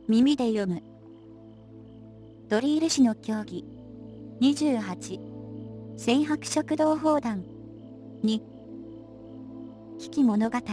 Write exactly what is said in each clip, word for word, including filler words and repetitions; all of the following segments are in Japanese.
耳で読む。ドリール氏の競技。にじゅうはち。性白色同砲弾。に。危機物語。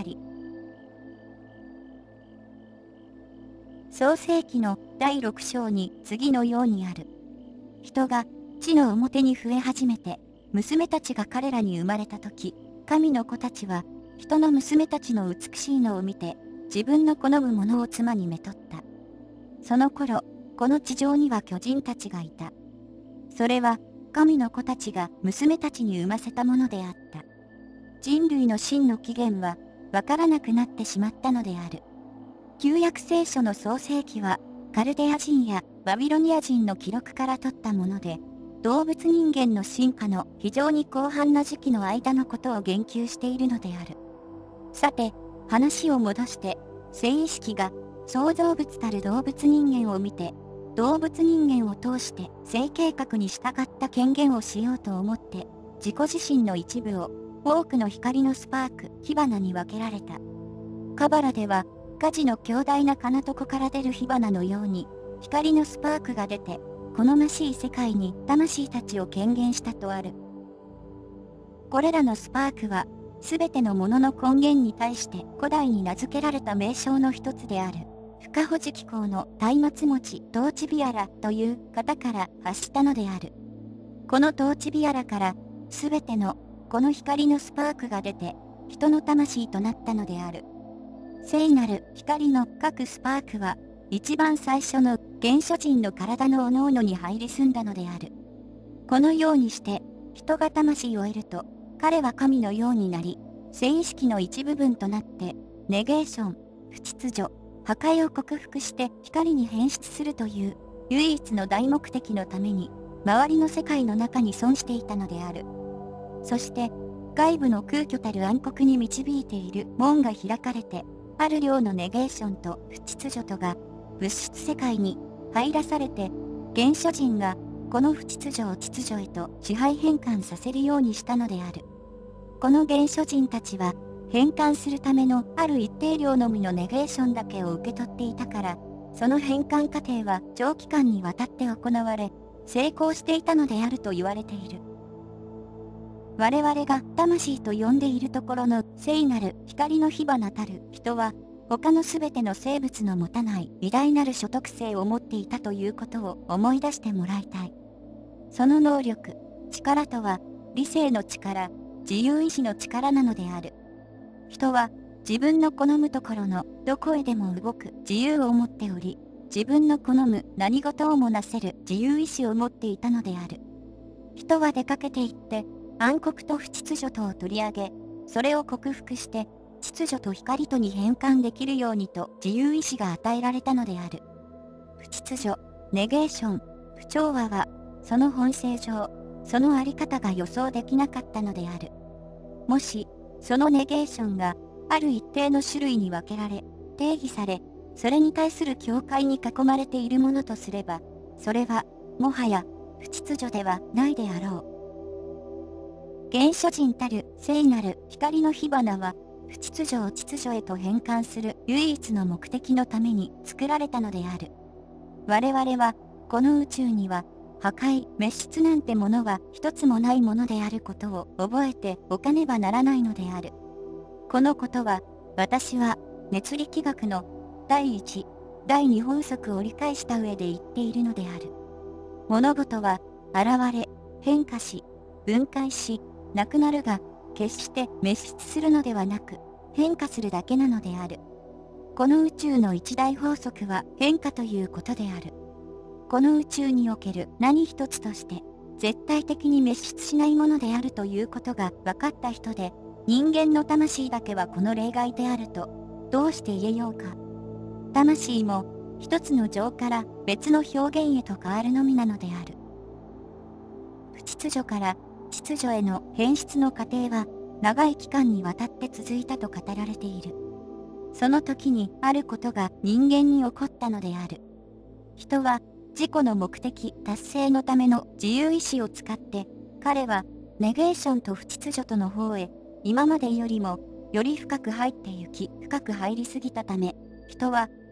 創世記のだいろく章に次のようにある。人が地の表に増え始めて、娘たちが彼らに生まれたとき、神の子たちは人の娘たちの美しいのを見て、自分の好むものを妻にめとった。その頃、この地上には巨人たちがいた。それは、神の子たちが娘たちに産ませたものであった。人類の真の起源は、わからなくなってしまったのである。旧約聖書の創世記は、カルデア人やバビロニア人の記録から取ったもので、動物人間の進化の非常に広範な時期の間のことを言及しているのである。さて、話を戻して、性意識が創造物たる動物人間を見て、動物人間を通して性計画に従った権限をしようと思って、自己自身の一部を多くの光のスパーク、火花に分けられた。カバラでは、火事の強大な金床から出る火花のように、光のスパークが出て、好ましい世界に魂たちを権限したとある。これらのスパークは、すべてのものの根源に対して古代に名付けられた名称の一つである。深保持機構の松明餅トーチビアラという方から発したのである。このトーチビアラから、すべてのこの光のスパークが出て、人の魂となったのである。聖なる光の各スパークは、一番最初の原初人の体のおのおのに入り住んだのである。このようにして、人が魂を得ると、彼は神のようになり、性意識の一部分となって、ネゲーション、不秩序、破壊を克服して光に変質するという、唯一の大目的のために、周りの世界の中に存していたのである。そして、外部の空虚たる暗黒に導いている門が開かれて、ある量のネゲーションと不秩序とが、物質世界に入らされて、原初人がこの不秩序を秩序へと支配変換させるようにしたのである。この原初人たちは、変換するためのある一定量のみのネゲーションだけを受け取っていたから、その変換過程は長期間にわたって行われ、成功していたのであると言われている。我々が魂と呼んでいるところの聖なる光の火花たる人は、他のすべての生物の持たない偉大なる所得性を持っていたということを思い出してもらいたい。その能力、力とは、理性の力、自由意志の力なのである。人は、自分の好むところのどこへでも動く自由を持っており、自分の好む何事をもなせる自由意志を持っていたのである。人は出かけて行って、暗黒と不秩序とを取り上げ、それを克服して、秩序と光とに変換できるようにと自由意志が与えられたのである。不秩序、ネゲーション、不調和は、その本性上、そのあり方が予想できなかったのである。もし、そのネゲーションが、ある一定の種類に分けられ、定義され、それに対する境界に囲まれているものとすれば、それは、もはや、不秩序ではないであろう。原初人たる聖なる光の火花は、不秩序を秩序へと変換する唯一の目的のために作られたのである。我々は、この宇宙には、破壊、滅失なんてものは一つもないものであることを覚えておかねばならないのである。このことは、私は、熱力学の第一、第二法則を理解した上で言っているのである。物事は、現れ、変化し、分解し、なくなるが、決して滅失するのではなく、変化するだけなのである。この宇宙の一大法則は変化ということである。この宇宙における何一つとして、絶対的に滅失しないものであるということが分かった人で、人間の魂だけはこの例外であると、どうして言えようか。魂も、一つの情から別の表現へと変わるのみなのである。不秩序から、秩序への変質の過程は長い期間にわたって続いたと語られている。その時にあることが人間に起こったのである。人は自己の目的達成のための自由意志を使って彼はネゲーションと不秩序との方へ今までよりもより深く入ってゆき深く入りすぎたため人は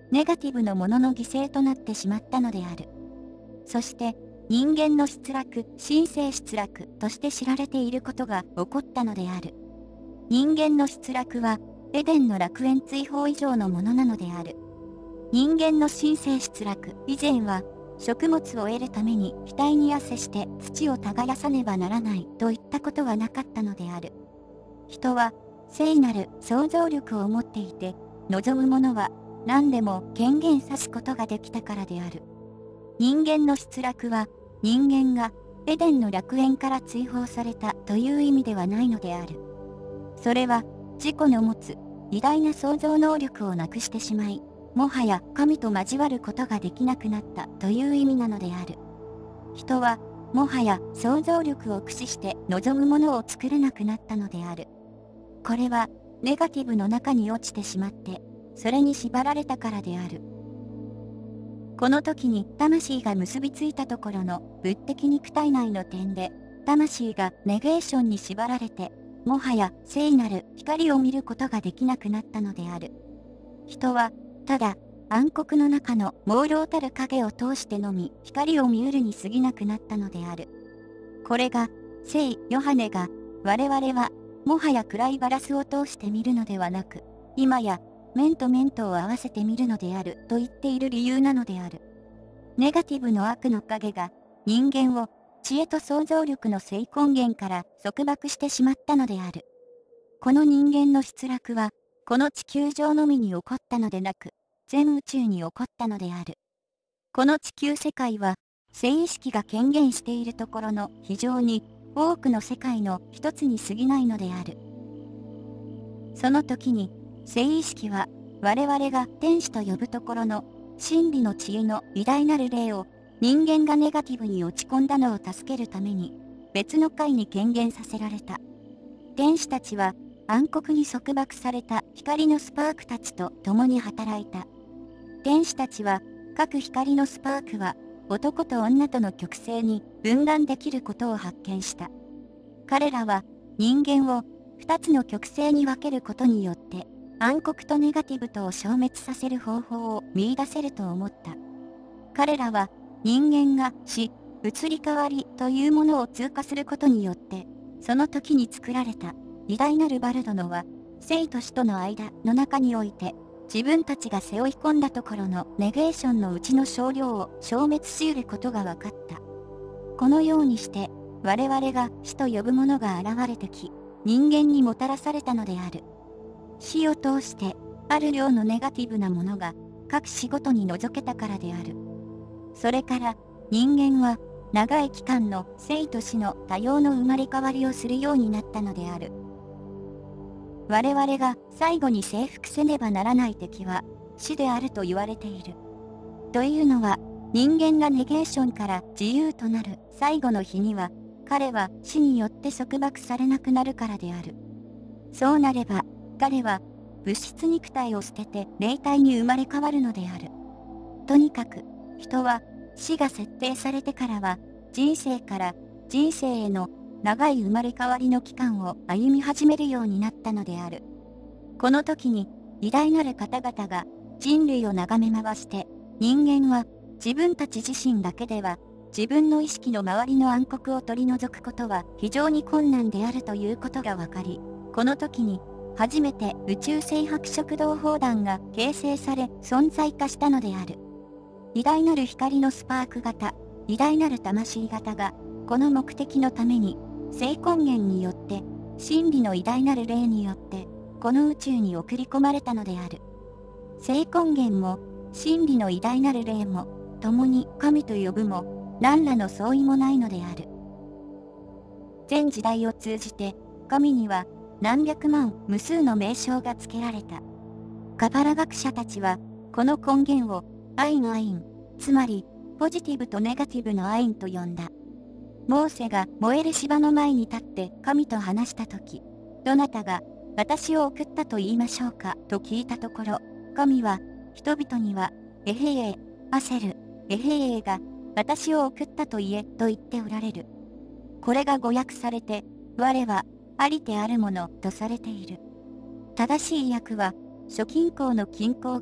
ネガティブのものの犠牲となってしまったのである。そして、人間の失落、神聖失落として知られていることが起こったのである。人間の失落は、エデンの楽園追放以上のものなのである。人間の神聖失落以前は、食物を得るために額に汗して土を耕さねばならないといったことはなかったのである。人は聖なる想像力を持っていて、望むものは何でも権限さすことができたからである。人間の失落は人間がエデンの楽園から追放されたという意味ではないのである。それは自己の持つ偉大な想像能力をなくしてしまい、もはや神と交わることができなくなったという意味なのである。人はもはや想像力を駆使して望むものを作れなくなったのである。これはネガティブの中に落ちてしまって、それに縛られたからである。この時に魂が結びついたところの物的肉体内の点で、魂がネゲーションに縛られて、もはや聖なる光を見ることができなくなったのである。人はただ暗黒の中の朦朧たる影を通してのみ光を見うるに過ぎなくなったのである。これが聖ヨハネが我々はもはや暗いガラスを通して見るのではなく、今や面と面とを合わせて見るのであると言っている理由なのである。ネガティブの悪の影が人間を知恵と想像力の性根源から束縛してしまったのである。この人間の失落はこの地球上のみに起こったのでなく、全宇宙に起こったのである。この地球世界は、聖意識が権限しているところの非常に多くの世界の一つに過ぎないのである。その時に、聖意識は我々が天使と呼ぶところの真理の知恵の偉大なる霊を人間がネガティブに落ち込んだのを助けるために別の界に権限させられた。天使たちは暗黒に束縛された光のスパークたちと共に働いた。天使たちは各光のスパークは男と女との曲線に分断できることを発見した。彼らは人間を二つの曲線に分けることによって暗黒とネガティブとを消滅させる方法を見出せると思った。彼らは人間が死、移り変わりというものを通過することによってその時に作られた偉大なるバルドのは生と死との間の中において自分たちが背負い込んだところのネゲーションのうちの少量を消滅し得ることが分かった。このようにして我々が死と呼ぶものが現れてき、人間にもたらされたのである。死を通してある量のネガティブなものが各死ごとに除けたからである。それから人間は長い期間の生と死の多様の生まれ変わりをするようになったのである。我々が最後に征服せねばならない敵は死であると言われている。というのは人間がネゲーションから自由となる最後の日には彼は死によって束縛されなくなるからである。そうなれば彼は物質肉体を捨てて霊体に生まれ変わるのである。とにかく人は死が設定されてからは人生から人生への長い生まれ変わりの期間を歩み始めるようになったのである。この時に偉大なる方々が人類を眺め回して人間は自分たち自身だけでは自分の意識の周りの暗黒を取り除くことは非常に困難であるということが分かり、この時に初めて宇宙性白色同胞団が形成され存在化したのである。偉大なる光のスパーク型、偉大なる魂型がこの目的のために聖根源によって真理の偉大なる霊によってこの宇宙に送り込まれたのである。聖根源も真理の偉大なる霊も共に神と呼ぶも何らの相違もないのである。全時代を通じて神には何百万無数の名称が付けられた。カバラ学者たちはこの根源をアインアイン、つまりポジティブとネガティブのアインと呼んだ。モーセが燃える芝の前に立って神と話したとき、どなたが私を送ったと言いましょうかと聞いたところ、神は人々にはエヘエ、アセル、エヘエが私を送ったと言えと言っておられる。これが語訳されて、我はありてあるものとされている。正しい訳は、諸均衡の均衡が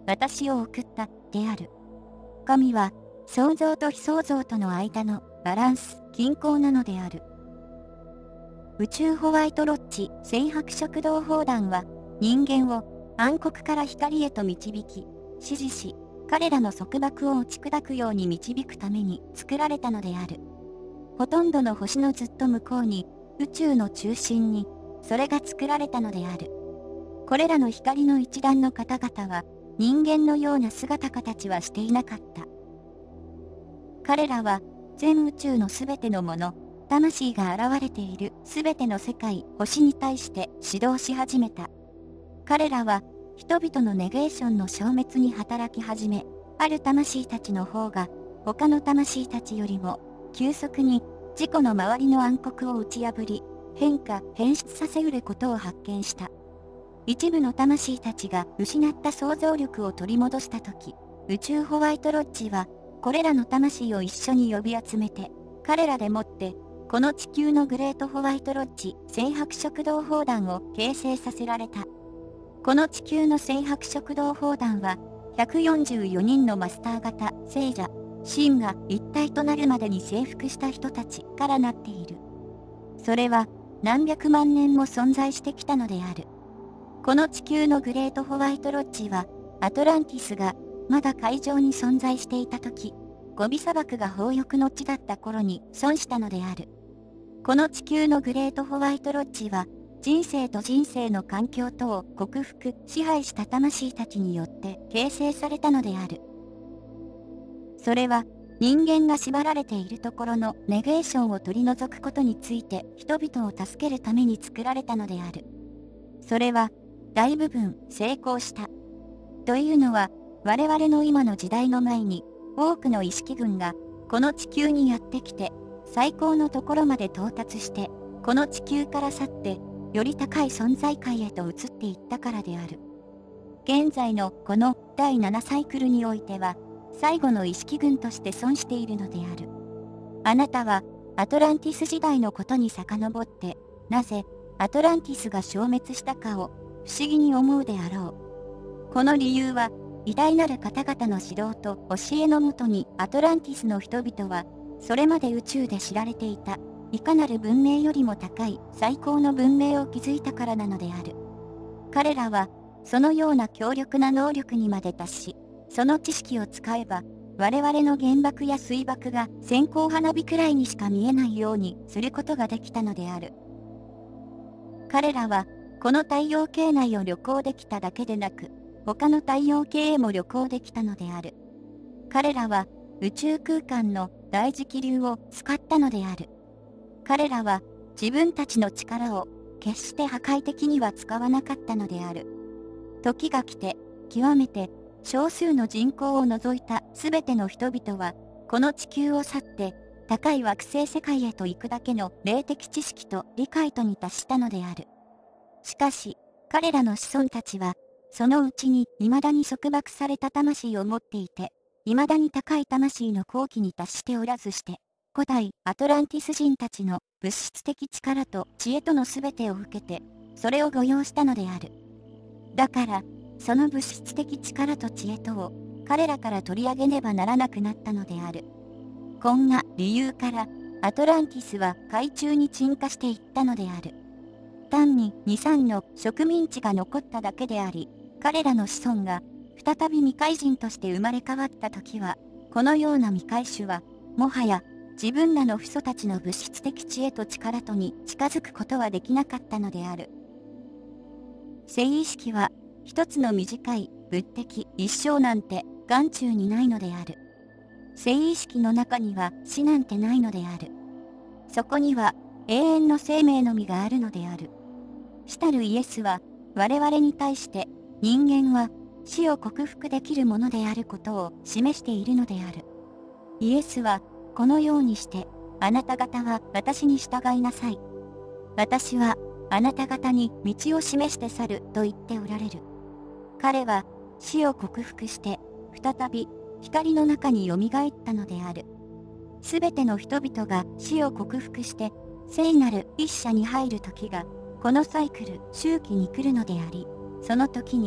私を送ったである。神は創造と非創造との間のバランス、均衡なのである。宇宙ホワイトロッジ星白食道砲弾は人間を暗黒から光へと導き、指示し、彼らの束縛を打ち砕くように導くために作られたのである。ほとんどの星のずっと向こうに、宇宙の中心に、それが作られたのである。これらの光の一団の方々は、人間のような姿形はしていなかった。彼らは、全宇宙のすべてのもの、魂が現れているすべての世界、星に対して指導し始めた。彼らは、人々のネゲーションの消滅に働き始め、ある魂たちの方が、他の魂たちよりも、急速に自己の周りの暗黒を打ち破り、変化、変質させうることを発見した。一部の魂たちが失った想像力を取り戻したとき、宇宙ホワイトロッジは、これらの魂を一緒に呼び集めて、彼らでもって、この地球のグレートホワイトロッジ星白食道砲弾を形成させられた。この地球の星白食道砲弾は、ひゃくよんじゅうよにんのマスター型聖者、神が一体となるまでに征服した人たちからなっている。それは何百万年も存在してきたのである。この地球のグレートホワイトロッジは、アトランティスがまだ海上に存在していた時、ゴビ砂漠が崩翼の地だった頃に損したのである。この地球のグレートホワイトロッジは、人生と人生の環境とを克服、支配した魂たちによって形成されたのである。それは、人間が縛られているところのネゲーションを取り除くことについて人々を助けるために作られたのである。それは、大部分成功した。というのは、我々の今の時代の前に、多くの意識群が、この地球にやってきて、最高のところまで到達して、この地球から去って、より高い存在界へと移っていったからである。現在のこのだいななサイクルにおいては、最後の意識群として損しているのである。あなたはアトランティス時代のことに遡って、なぜアトランティスが消滅したかを不思議に思うであろう。この理由は、偉大なる方々の指導と教えのもとにアトランティスの人々は、それまで宇宙で知られていた、いかなる文明よりも高い最高の文明を築いたからなのである。彼らは、そのような強力な能力にまで達し、その知識を使えば、我々の原爆や水爆が線香花火くらいにしか見えないようにすることができたのである。彼らは、この太陽系内を旅行できただけでなく、他の太陽系へも旅行できたのである。彼らは、宇宙空間の大磁気流を使ったのである。彼らは、自分たちの力を決して破壊的には使わなかったのである。時が来て、極めて、少数の人口を除いたすべての人々は、この地球を去って、高い惑星世界へと行くだけの霊的知識と理解とに達したのである。しかし、彼らの子孫たちは、そのうちに未だに束縛された魂を持っていて、未だに高い魂の高貴に達しておらずして、古代アトランティス人たちの物質的力と知恵とのすべてを受けて、それを誤用したのである。だから、その物質的力と知恵とを彼らから取り上げねばならなくなったのである。こんな理由からアトランティスは海中に沈下していったのである。単にに、さんの植民地が残っただけであり、彼らの子孫が再び未開人として生まれ変わった時は、このような未開種は、もはや自分らの父祖たちの物質的知恵と力とに近づくことはできなかったのである。性意識は、一つの短い物的一生なんて眼中にないのである。性意識の中には死なんてないのである。そこには永遠の生命のみがあるのである。主たるイエスは我々に対して人間は死を克服できるものであることを示しているのである。イエスはこのようにしてあなた方は私に従いなさい。私はあなた方に道を示して去ると言っておられる。彼は死を克服して再び光の中によみがえったのである。すべての人々が死を克服して聖なる一者に入る時がこのサイクル周期に来るのであり、その時に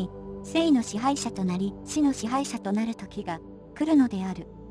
生の支配者となり死の支配者となる時が来るのである。